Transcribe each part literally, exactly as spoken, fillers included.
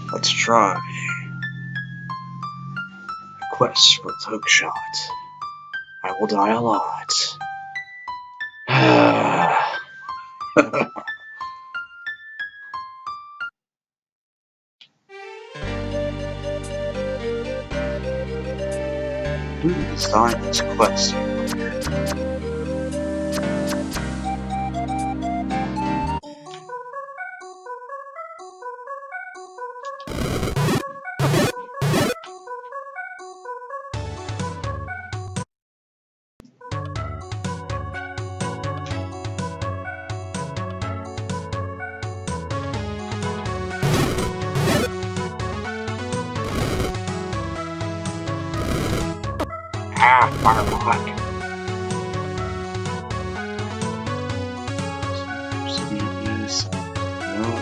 Let's try. Quest for hookshot. I will die a lot. Who designed this quest? Ah, fire rock. Cities. No.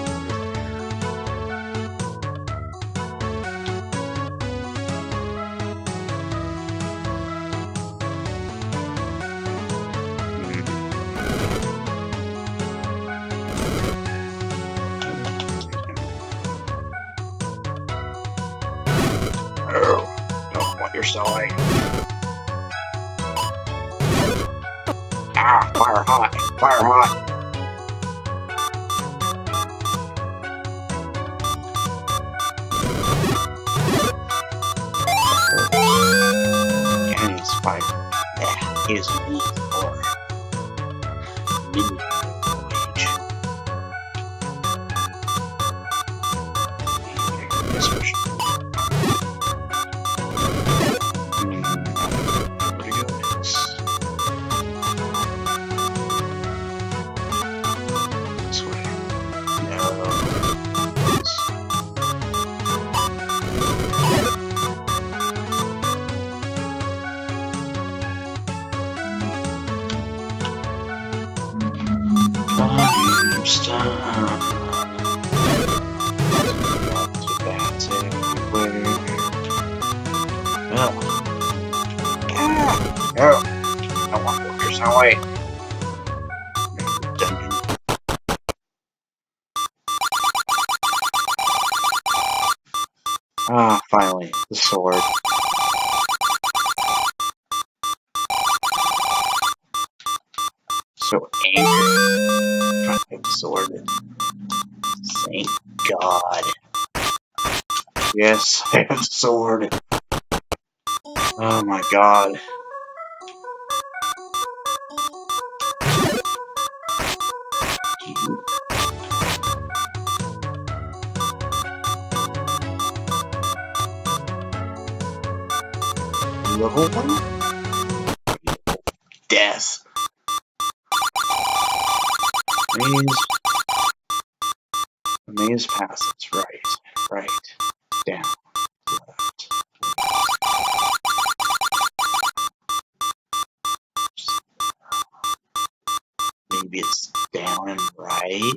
Oh, don't want your sewing. Ah, fire hot, fire hot. And he's fire. That is me for minimum wage. This one. Where to go next? This way. No. Volume stop. Bats everywhere. Oh. Ah. No. I want workers away. Dungeon. Ah, finally, the sword. So angry. Trying to get the sword. Thank God. Yes, I have the sword. Oh my God. Level one? Death. Maze. Maze passes. Right. Right. Down. Left. Maybe it's down and right.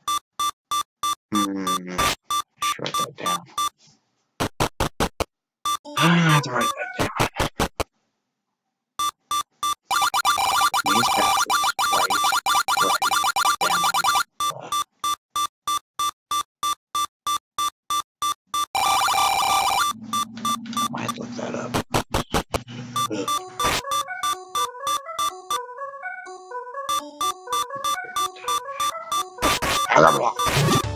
Hmm. I should write that down. I have to write that down. Maze passes. Right. Right. Down. Left. I might look that up. Ugh.